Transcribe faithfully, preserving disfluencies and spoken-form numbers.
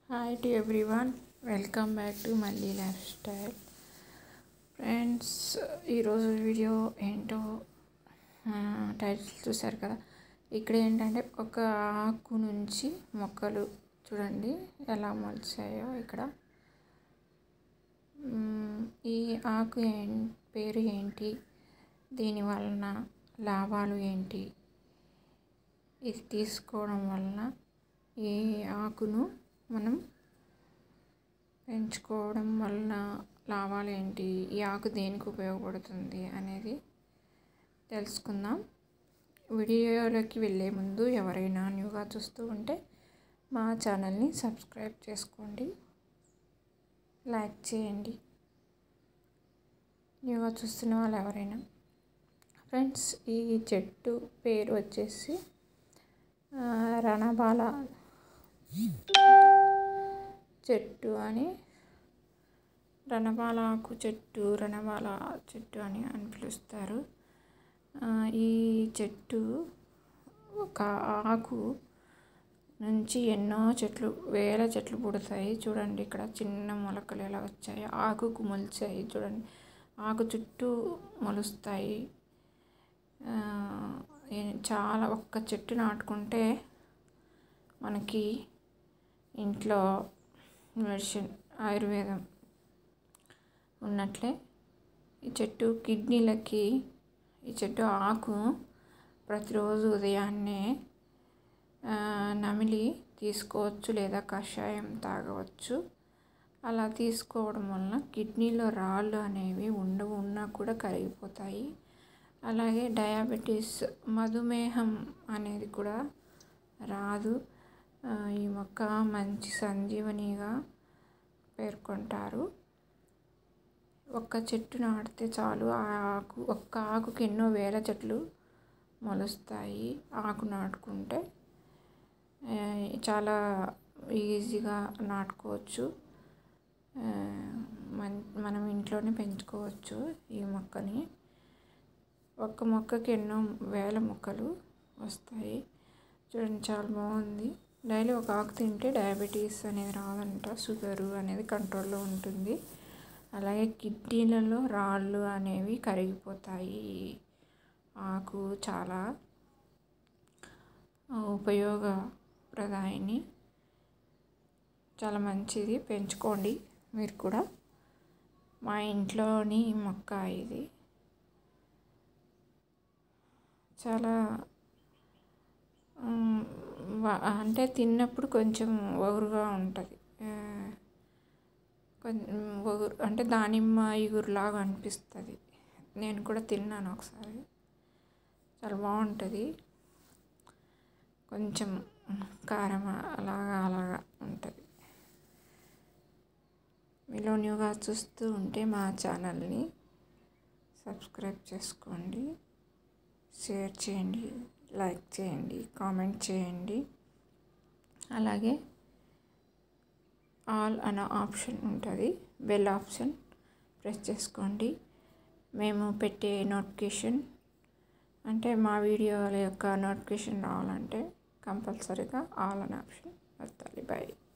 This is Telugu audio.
Hi to everyone, welcome back to Malli lifestyle. Friends, ఈరోజు వీడియో ఏంటో టైటిల్ చూసారు కదా. ఇక్కడ ఏంటంటే ఒక ఆకు నుంచి మొక్కలు చూడండి ఎలా మొలిచాయో. ఇక్కడ ఈ ఆకు పేరు ఏంటి, దీని వలన లాభాలు ఏంటి, ఇది తీసుకోవడం వలన ఈ ఆకును మనం పెంచుకోవడం వలన లాభాలు ఏంటి, ఈ ఆకు దేనికి ఉపయోగపడుతుంది అనేది తెలుసుకుందాం. వీడియోలోకి వెళ్ళే ముందు ఎవరైనా న్యూగా చూస్తూ ఉంటే మా ఛానల్ని సబ్స్క్రైబ్ చేసుకోండి, లైక్ చేయండి న్యూగా చూస్తున్న వాళ్ళు ఎవరైనా. ఫ్రెండ్స్, ఈ చెట్టు పేరు వచ్చేసి రణబాల చెట్టు అని, రణబాల ఆకు చెట్టు, రణబాల చెట్టు అని అని పిలుస్తారు. ఈ చెట్టు ఒక ఆకు నుంచి ఎన్నో చెట్లు, వేల చెట్లు పుడతాయి. చూడండి ఇక్కడ చిన్న మొలకలు ఎలా వచ్చాయి, ఆకుకు మొలిచాయి. చూడండి, ఆకు చుట్టూ మొలుస్తాయి. చాలా ఒక్క చెట్టు నాటుకుంటే మనకి ఇంట్లో మెడిసిన్, ఆయుర్వేదం ఉన్నట్లే. ఈ చెట్టు కిడ్నీలకి, ఈ చెట్టు ఆకు ప్రతిరోజు ఉదయాన్నే నమిలి తీసుకోవచ్చు లేదా కషాయం తాగవచ్చు. అలా తీసుకోవడం వలన కిడ్నీలో రాళ్ళు అనేవి ఉండవు, ఉన్నా కూడా కరిగిపోతాయి. అలాగే డయాబెటీస్, మధుమేహం అనేది కూడా రాదు. ఈ మొక్క మంచి సంజీవనిగా పేర్కొంటారు. ఒక్క చెట్టు నాటితే చాలు, ఆ ఆకు ఒక్క ఆకుకి ఎన్నో వేల చెట్లు మొలుస్తాయి. ఆకు నాటుకుంటే చాలా ఈజీగా నాటుకోవచ్చు, మనం ఇంట్లోనే పెంచుకోవచ్చు ఈ మొక్కని. ఒక్క మొక్కకి ఎన్నో వేల మొక్కలు వస్తాయి. చూడండి, చాలా బాగుంది. డైలీ ఒక ఆకు తింటే డయాబెటీస్ అనేది రాదంట, షుగరు అనేది కంట్రోల్లో ఉంటుంది. అలాగే కిడ్నీలలో రాళ్ళు అనేవి కరిగిపోతాయి. ఆకు చాలా ఉపయోగప్రదాయని, చాలా మంచిది, పెంచుకోండి మీరు కూడా. మా ఇంట్లోని మొక్క ఇది. చాలా అంటే తిన్నప్పుడు కొంచెం ఒగురుగా ఉంటుంది, కొంచెం ఒగురు అంటే దానిమ్మ ఇగురులాగా అనిపిస్తుంది. నేను కూడా తిన్నాను ఒకసారి, చాలా బాగుంటుంది. కొంచెం కారం అలాగా అలాగా ఉంటుంది. మీలో న్యూగా చూస్తూ ఉంటే మా ఛానల్ని సబ్స్క్రైబ్ చేసుకోండి, షేర్ చేయండి, లైక్ చేయండి, కామెంట్ చేయండి. అలాగే ఆల్ అనే ఆప్షన్ ఉంటుంది, బెల్ ఆప్షన్ ప్రెస్ చేసుకోండి. మేము పెట్టే నోటిఫికేషన్ అంటే మా వీడియోల యొక్క నోటిఫికేషన్ రావాలంటే కంపల్సరీగా ఆల్ అనే ఆప్షన్ వస్తుంది. బాయ్.